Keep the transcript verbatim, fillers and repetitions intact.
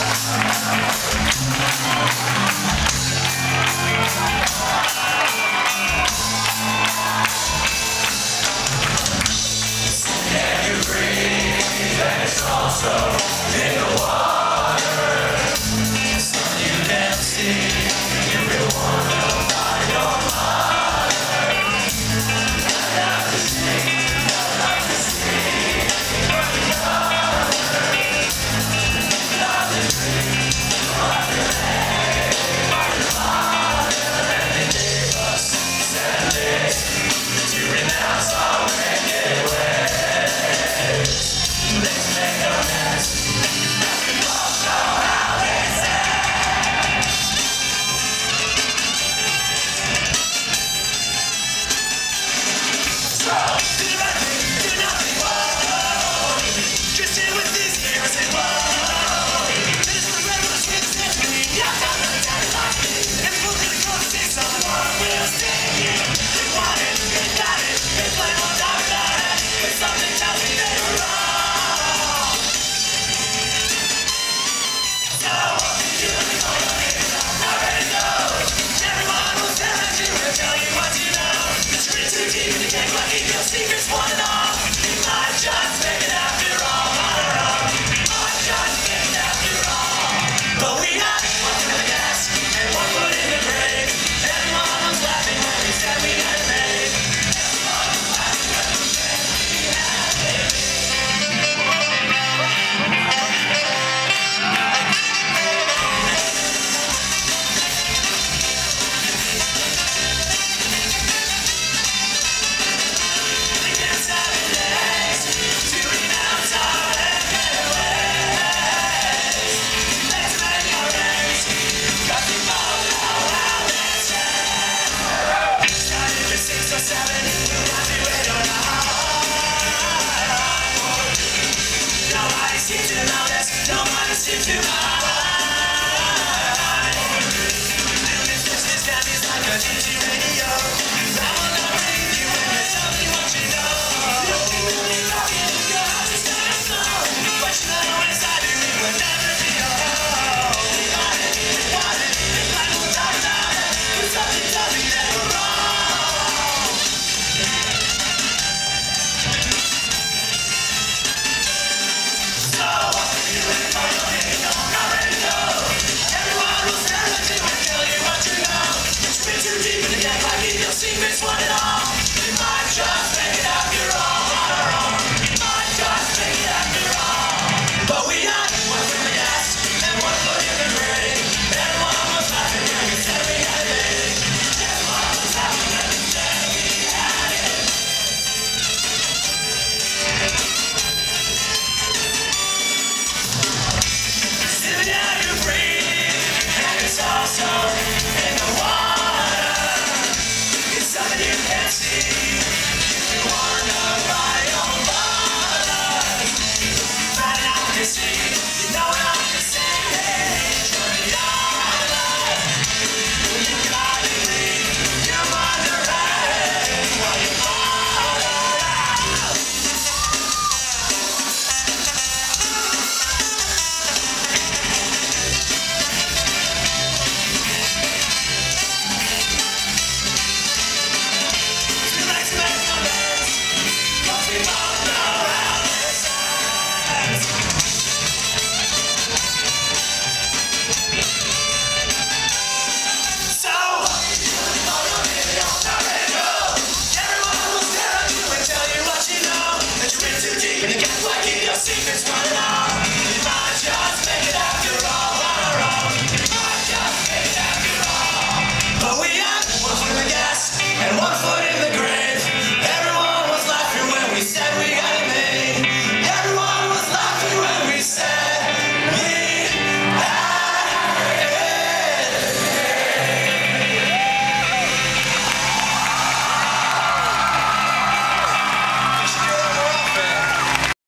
Also in the water, so you can see if you wanna find your mother. I'd have to see, I'd have to see your mother. Not the dream, not the day, but your mother. And they gave us seven days to renounce our wicked ways. Let's make a mess. We both know how they say. So, do the right thing, do nothing, whoa. Just stay with these heroes and whoa. Finish the red with a sweet century. Yeah, I'm not a daddy like me. And we'll do the cold six on the one we'll sing. They want it, they got it. They play on top of that. But something tells me they were wrong. Secrets one and all. We might just make it after all. Might just make it after all. But we had one foot in the gas and one foot in the brake. Everyone was laughing when we said we had it made. Everyone was laughing when we said we had it made. Nobody seems to mind. And this business down is like a D J radio. I will not believe you when you tell me what you know. You don't think we'll be talking, you'll have to stand slow. But you know inside you we will never be alone. We got it, we got it, it's like we'll talk about it. But something tells me that we're wrong. So what will you do if I don't hit it? Secrets one and all. We might just make it after all on our own. We might just make it after all. But we had one foot in the gas and one foot in the brake. Everyone was laughing when we said we had it made. Everyone was laughing when we said we had it. Still now you breathe, and it's also in the water. Something you can't see. If you wanna buy your mother, find it out you see. You know what I'm gonna say. Hey, turn it on. When you gotta leave, you wonder hey, what you wanna out. Secrets running out.